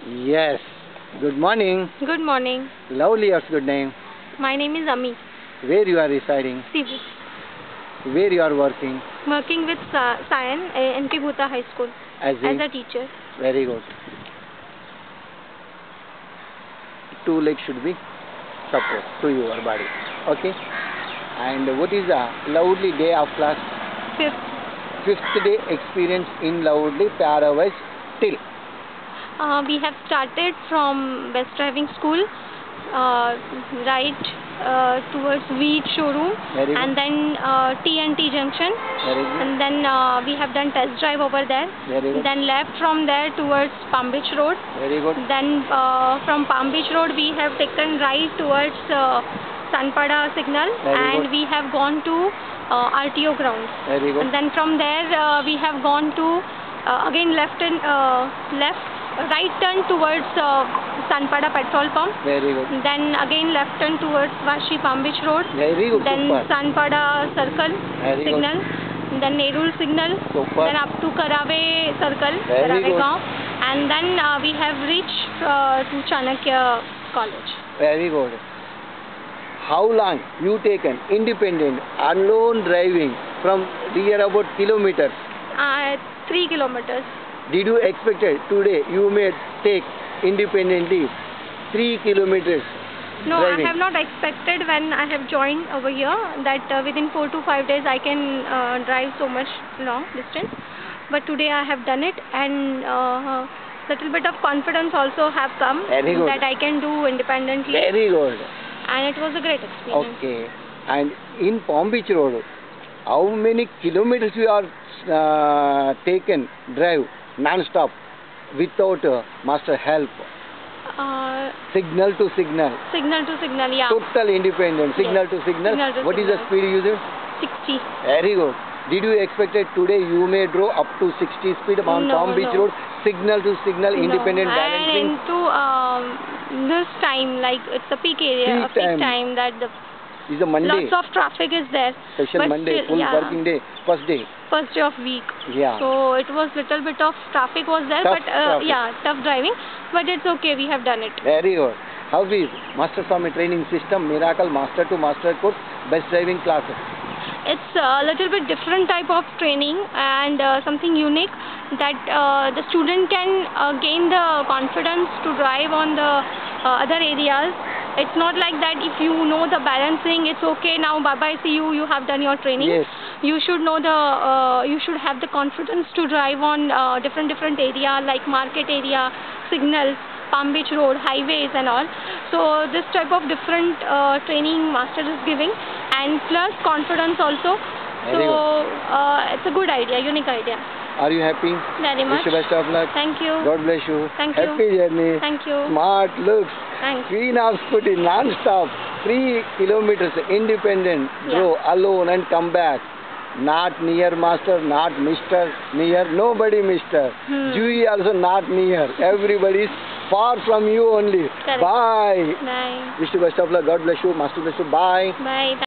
Yes. Good morning. Good morning. Lovely. What's good name? My name is Ami. Where you are residing? Cebu. Where you are working? Working with Sayan, NP Bhuta High School As a teacher. Very good. Two legs should be support to your body. Okay. And what is the lovely day of class? Fifth day experience in lovely Paradise till. We have started from Best Driving School, right towards Wheat Showroom, and then T&T Junction, and then we have done test drive over there. Then left from there towards Palm Beach Road. Very good. Then from Palm Beach Road we have taken right towards Sanpada Signal, and we have gone to RTO grounds. Very good. And then from there we have gone to again right turn towards Sanpada petrol pump. Very good. Then again left turn towards Vashi Palm Beach Road. Very good. Then Super. Sanpada circle signal. Good. Then Nerul signal. Super. Then up to Karave circle, Karave Gaon. And then we have reached to Chanakya College. Very good. How long you taken independent alone driving from here about kilometers? 3 kilometers. Did you expect it today you may take independently 3 kilometers? No, driving? I have not expected when I have joined over here that within 4 to 5 days I can drive so much long distance. But today I have done it, and little bit of confidence also have come that I can do independently. Very good. And it was a great experience. Okay. And in Palm Beach Road, how many kilometers you are taken drive non-stop without master help? Signal to signal. Signal to signal, yeah. Total independent. Signal to signal. What is the speed you use? 60. Very good. Did you expect it today you may draw up to 60 speed on Palm Beach Road? Signal to signal, independent balancing. And into this time, like it's a peak area, peak time that is a Monday. Lots of traffic is there. Special Monday, full working day, first day. First day of week. Yeah. So it was little bit of traffic was there, Tough but yeah, tough driving. But it's okay, we have done it. Very good. How is Master Swami training system, Miracle Master to Master course, best driving classes? It's a little bit different type of training and something unique that the student can gain the confidence to drive on the other areas. It's not like that if you know the balancing, it's okay now, bye-bye, see you, you have done your training. Yes. You should know you should have the confidence to drive on different area like market area, signals, Palm Beach Road, highways and all. So this type of different training master is giving, and plus confidence also. So it's a good idea, unique idea. Are you happy? Very much. Wish you best of luck. Thank you. God bless you. Thank you. Happy journey. Thank you. Smart looks. Thanks. Queen of scooty non-stop. 3 kilometers independent. Go alone and come back. Not near master, not Mr. Near. Nobody Mr. Jui also not near. Everybody is far from you only. Correct. Bye. Bye. Wish you best of luck. God bless you. Master bless you. Bye. Bye.